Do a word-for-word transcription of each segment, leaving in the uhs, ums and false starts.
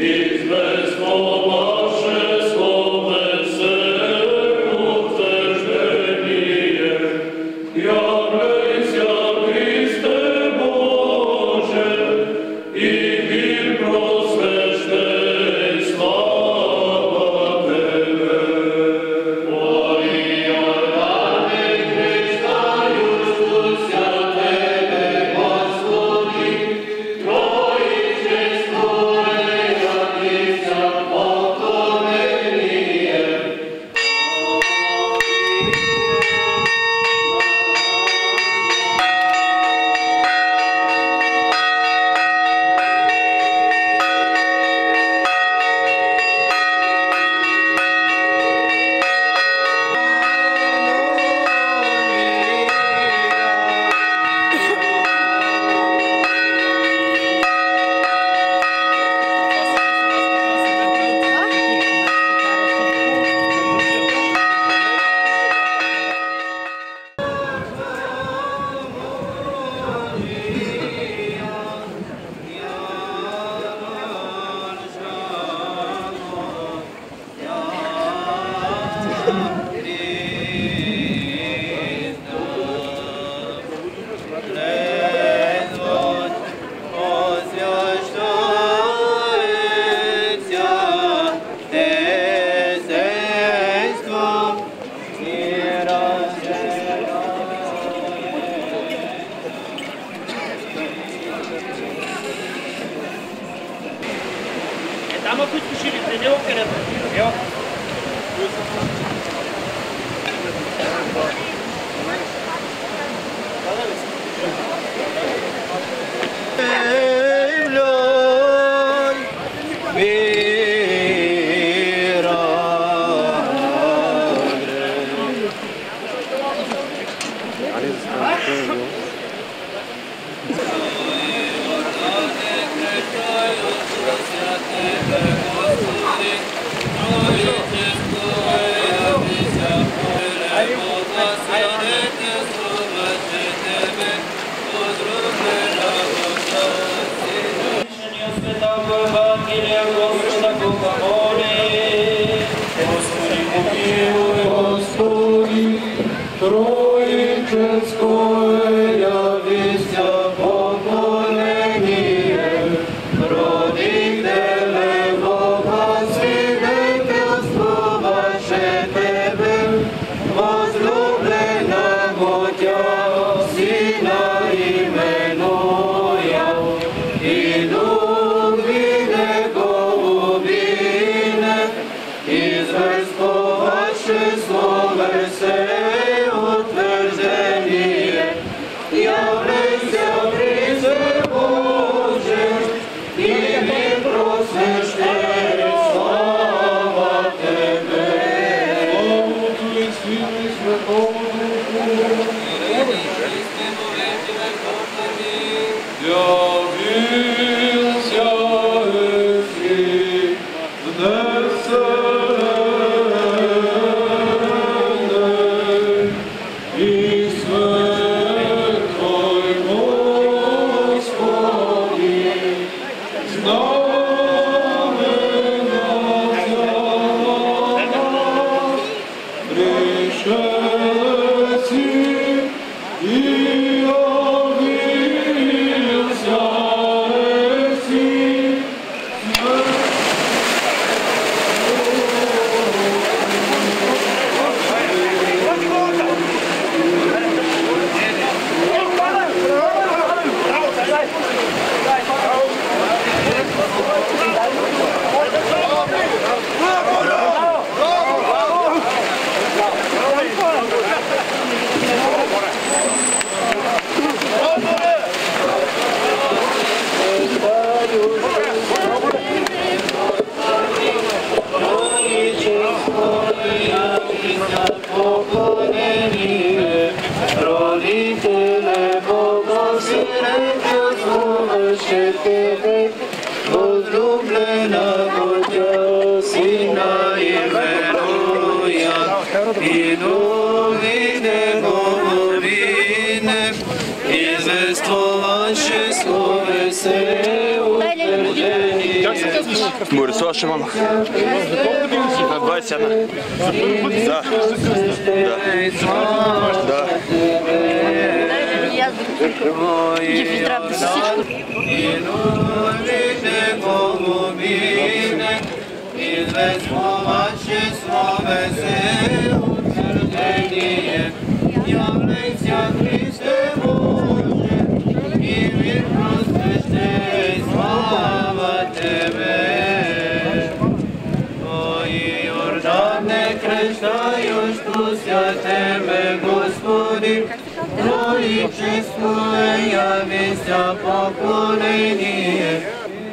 Там опять пишили, тренировка рядом. Я. Как Борисова Шиманов. На двадесет една. Да. Да. Да. Жив и здрав да си всичко. Тебе, Господи, проличествуй, явися поклонение.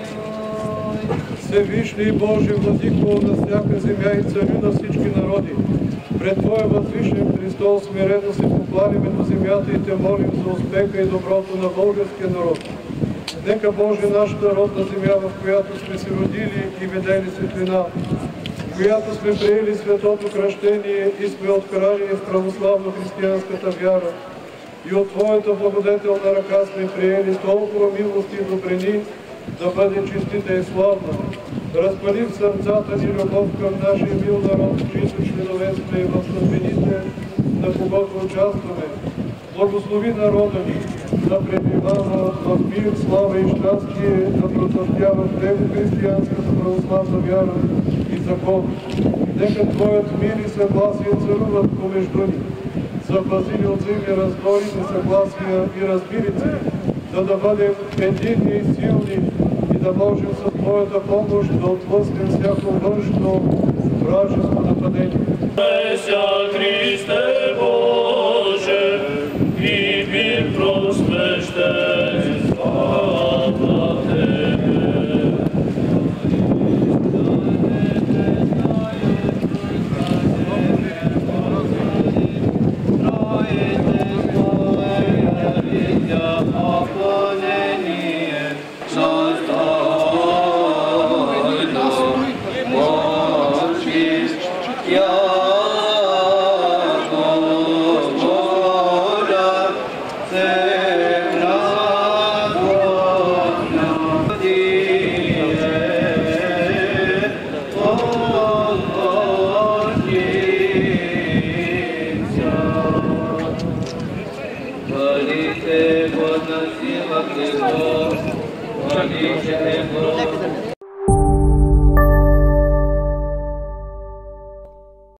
Всевишний Божий, владико на всяка земя и царю на всички народи, пред Твоя възвишен престол смирено се покланяме до земята и Те молим за успеха и доброто на българския народ. Нека Боже, нашата родна земя, в която сме се родили и видели светлина, в която сме приели светото кръщение и сме откарани в православно-християнската вяра, и от Твоята благодетелна ръка сме приели толкова милости и добрини, да бъде честита и славна. Разпали в сърцата ни любов към нашия мил народ, чието членове сме в съдбините, на когото участваме. Благослови народа ни, да пребивава в мир, слава и щастие, да процъфтява в него християнската православна вяра и закон. Нека Твоят мир и съгласие царуват помежду ни. Запази ни от зими раздори, несъгласия и разбирици, за да бъдем единни и силни и да можем с Твоята помощ да отблъснем всяко външно вражеско нападение. Христе Боже, и мир просвещен, слава Тебе. Хвалите Бога, сила Его, хвалите Его.